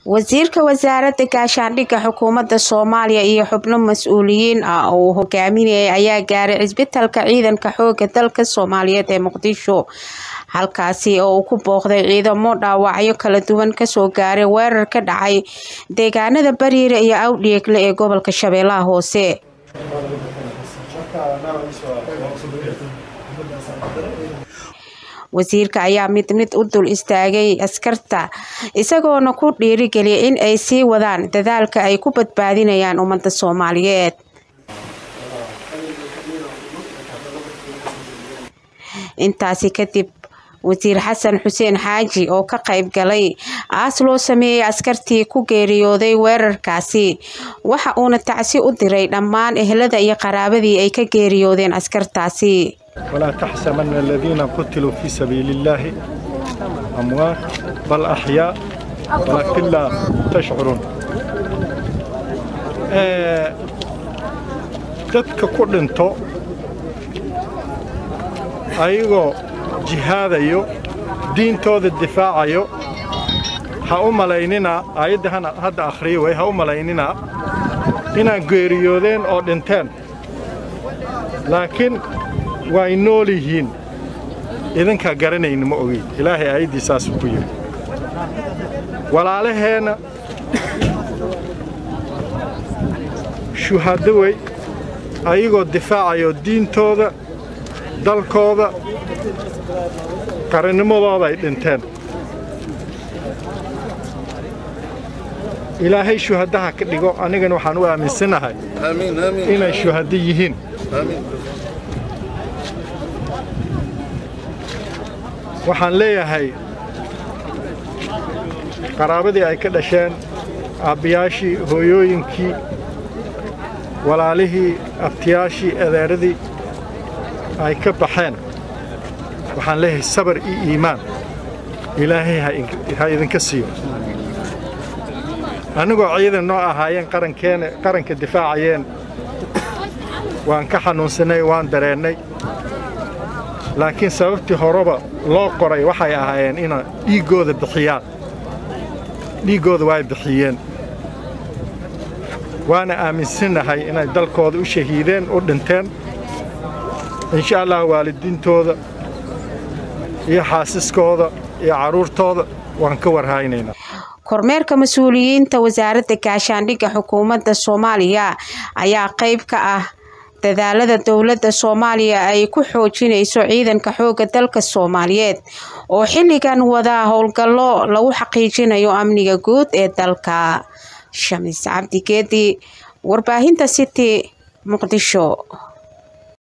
wasiirka wasaaradda gaashaandhigga xukuumadda Soomaaliya iyo xubno mas'uuliyiin ah oo hogaaminayay ayaa gaaray isbitaalka ciidanka xoogga dalka Soomaaliyeed ee Muqdisho halkaasi oo uu ku booqday ciidamo dhaawacyo kala duwan ka soo gaaray weerar ka dhacay deegaanada Bariire iyo Awdheegle ee gobolka Shabeellaha Hoose. wasiirka ayaa mid u dul istaagay askarta isagoona ku dhiirigeliyay in ay sii wadaan dadaalka ay ku badbaadinayaan ummadda Soomaaliyeed. intaasi kadib wasiir Xasan Xuseen Xaaji oo ka qayb galay aas loo sameeyay askartii ku geeriyooday weerarkaasi waxa uuna tacsi u diray dhammaan ehelada iyo qaraabadii ay ka geeriyoodeen askartaasi. ولا تحسبن الذين قتلوا في سبيل الله أموات بل أحياء ولكن لا تشعرون. dadka ku dhinto ayagoo jihaadayo diintooda difaacayo ha u malaynina ayadahan hadda akhriyo way ha u malaynina inaan geeriyoodeen oo dhinteen laakiin way nool yihiin idinka garanayna ma ogeyn ilaahay aydiisaas ku yiri walaalaheena shuhada way ayagoo difaacayo diintooda dalkooda qarannimadooda ay dhinteen ilaahay shuhadaha ka dhigo anigana waxaan u aaminsanahay inay shuhada yihiin. waxaan leeyahay qaraabadii ay ka dhasheen aabbiyaashii hooyooyinkii walaalihii abtiyaashii adeeradii ay ka baxeen waxaan leeyahay sabar iyo iimaan ilaahay ha idinka siiyo anigoo ciidan noo ahaayeen qaranka difaacayeen waan ka xanuunsanay waan dareennay laakiin sababtii horeba loo qoray waxay ahaayeen inay dhiigooda bixiyaan dhiigooda way bixiyeen waana aaminsanahay inay dalkooda u shahiideen u dhinteen insha Allah waalidiintooda iyo xaasiskooda iyo caruurtooda waan ka warhaynaynaa. kormeerka mas'uuliyiinta wasaaradda gaashaandhigga xukuumadda Soomaaliya ayaa qayb ka ah dadaalada dawladda Soomaaliya ay ku xoojinayso ciidanka xoogga dalka Soomaaliyeed oo xilligan wada howlgallo lagu xaqiijinayo amniga guud ee dalka. Shamis Cabdi Geedi, warbaahinta City, Muqdisho.